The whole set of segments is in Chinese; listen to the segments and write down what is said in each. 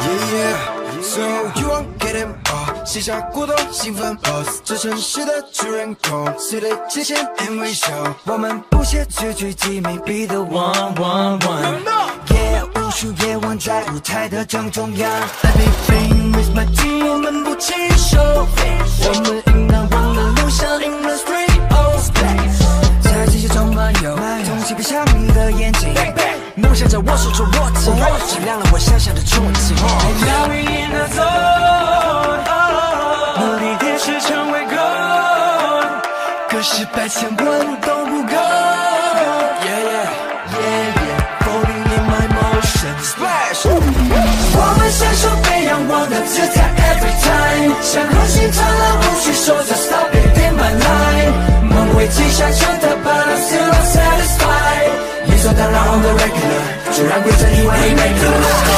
So you won't get him all， 写下过多兴奋 pose， 这城市的主人公，谁对界限 and 微笑，我们不屑句句鸡鸣 ，be the one。Yeah， 无数夜晚在舞台的正中央 ，Everything with my team， 我们不弃手，我们赢难忘的路上 in the street， oh splash， 在这些中漫游，东西不像你的眼睛。梦想着我手中握紧，照亮了我想象的憧憬。Now we in the zone， 目的地是成为 goal， 可是100千万都不够。Floating in my motion splash， 我们享受被仰望的自在 every time， 像恒星灿烂，无需说着 stop it in my line， 梦为记下成的 but I'm still not satisfied， 理所当然 on the regular， 就让规则以外 he make the sky，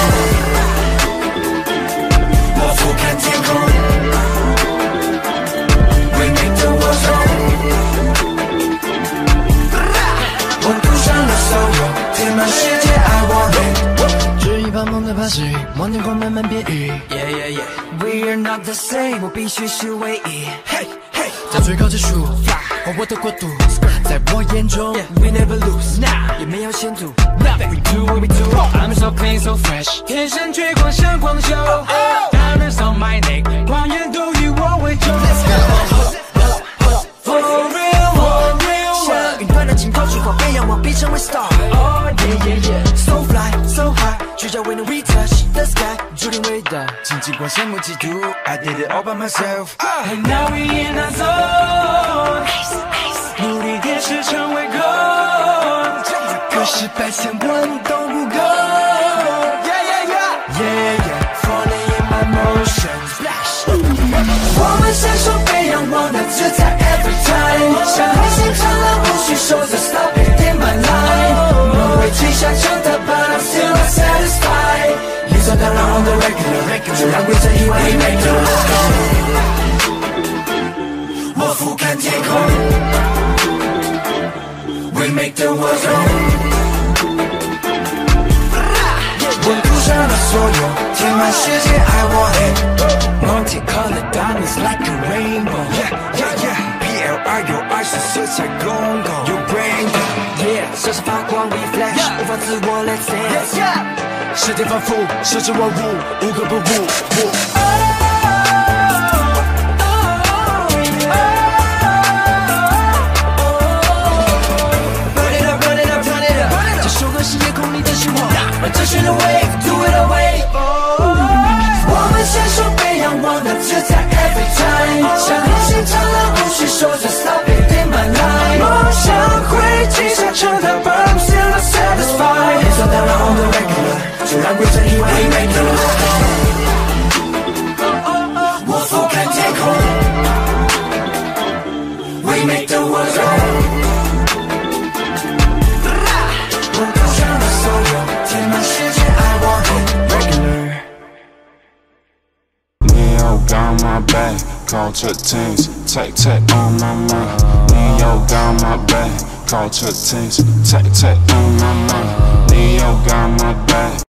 我俯瞰天空 We make the world go， 我赌上了所有，填满世界 I want it， 只一把梦的把戏，望天空慢慢变异 We are not the same， 我必须是唯一 Hey hey， 在最高之处 fly， 和我的国度，在我眼中 We never lose， 也没有限度 Nothing we do what we do， I'm so clean so fresh， 天生聚光像光秀 Diamonds on my neck， 光焰都以我为重 Let's go For real for real， 像云端的尽头去过被仰望必成为 star Oh yeah So fly so high， 聚焦未能 we touch the sky， 注定伟大紧紧光羡慕嫉妒 I did it all by myself And now we in the zone， 目的地是成为 goal， 可是100千万都不够 Falling in my motion splash， 我们享受被仰望的自在 every time， 像恒星灿烂，无需说着 stop it in my line， 梦为记下成的 but I'm still not satisfied， 理所当然 on the regular， 就让规则以外 we make the sky， 我俯瞰天空 We make the world go， 我赌上了所有，填满世界 I want it， multicolored diamonds like a rainbow PLR 有爱是色彩公共，有 rainbow闪闪发光 we flash， 无法自我 let's dance， 时间反复，设置万物，无可不入。这首歌是夜空里的希望，让这旋律 wave do it away。我们享受被仰望的自在 every time， 像恒星灿烂，无需说着 stop it in my line， 梦想会记下成的 but I'm still not satisfied， 理所当然 on the regular， 就让规则以外 we make the sky， 我俯瞰天空 We make the world go， 我赌上了所有，填满世界 I want it regular。 Got my back, culture things, take on my mind. Neo got my back, culture things, take on my mind. Neo got my back.